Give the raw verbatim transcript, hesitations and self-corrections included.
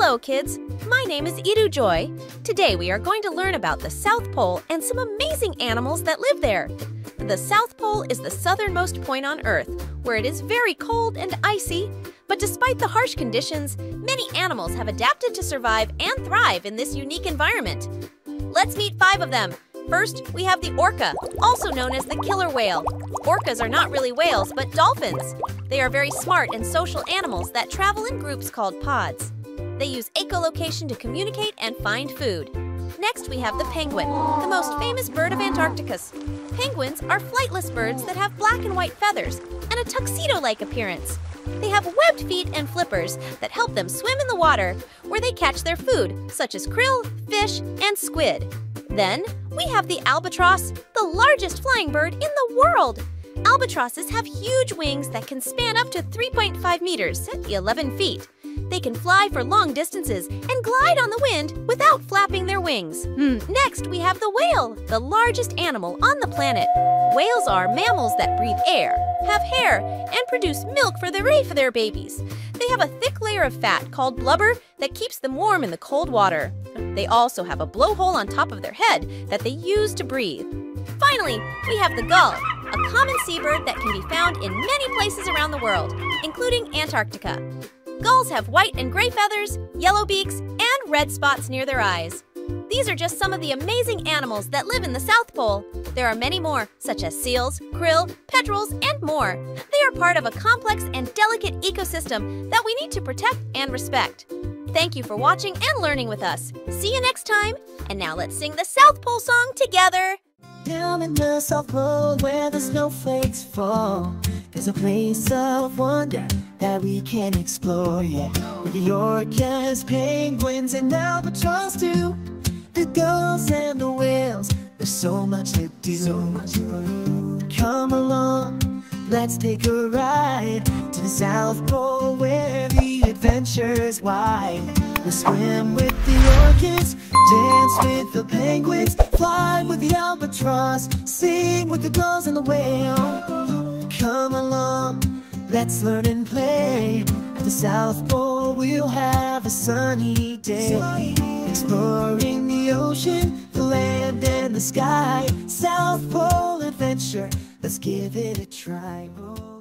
Hello kids, my name is Idu Joy. Today we are going to learn about the South Pole and some amazing animals that live there. The South Pole is the southernmost point on Earth, where it is very cold and icy. But despite the harsh conditions, many animals have adapted to survive and thrive in this unique environment. Let's meet five of them. First, we have the orca, also known as the killer whale. Orcas are not really whales, but dolphins. They are very smart and social animals that travel in groups called pods. They use echolocation to communicate and find food. Next, we have the penguin, the most famous bird of Antarctica. Penguins are flightless birds that have black and white feathers and a tuxedo-like appearance. They have webbed feet and flippers that help them swim in the water, where they catch their food, such as krill, fish, and squid. Then, we have the albatross, the largest flying bird in the world. Albatrosses have huge wings that can span up to three point five meters, eleven feet. They can fly for long distances and glide on the wind without flapping their wings. Hmm. Next, we have the whale, the largest animal on the planet. Whales are mammals that breathe air, have hair, and produce milk for the for their babies. They have a thick layer of fat called blubber that keeps them warm in the cold water. They also have a blowhole on top of their head that they use to breathe. Finally, we have the gull, a common seabird that can be found in many places around the world, including Antarctica. Gulls have white and gray feathers, yellow beaks, and red spots near their eyes. These are just some of the amazing animals that live in the South Pole. There are many more, such as seals, krill, petrels, and more. They are part of a complex and delicate ecosystem that we need to protect and respect. Thank you for watching and learning with us. See you next time. And now let's sing the South Pole song together. Down in the South Pole where the snowflakes fall, there's a place of wonder that we can explore, yeah. With the orcas, penguins, and albatross too. The gulls and the whales, there's so much to do. So much to do. Come along, let's take a ride to the South Pole where the adventure's wide. We'll swim with the orcas, dance with the penguins, fly with the albatross, sing with the gulls and the whale. Come along, let's learn and play. At the South Pole we'll have a sunny day, exploring the ocean, the land and the sky. South Pole adventure, let's give it a try. Oh.